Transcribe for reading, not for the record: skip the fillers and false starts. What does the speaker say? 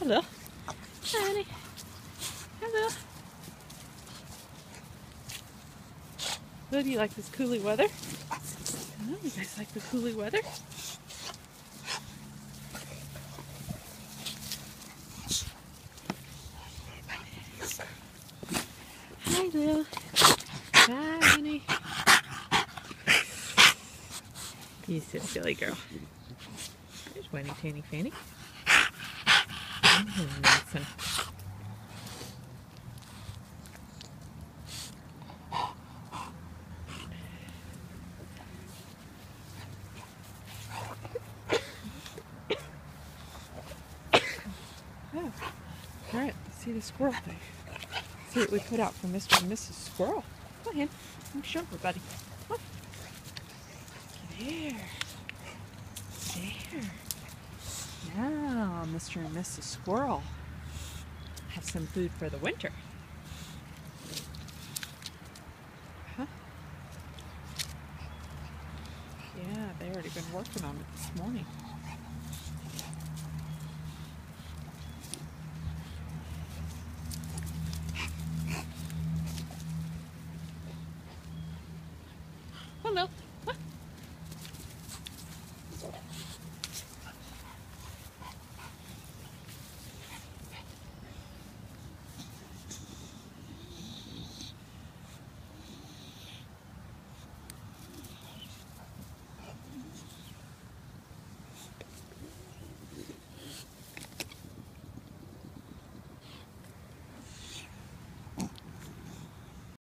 Hello. Honey. Hello. Oh, do you like this coolie weather? Oh, you guys like the coolie weather? Hi, Lil. Hi, honey. You silly girl. There's Winnie Tanny Fanny. Awesome. Oh. Alright, let's see the squirrel thing. See what we put out for Mr. and Mrs. Squirrel. Come on, Hen. Let me show everybody. Come on. Get here. There. Now, Mr. and Mrs. Squirrel have some food for the winter. Huh? Yeah, they already been working on it this morning. Hello. What?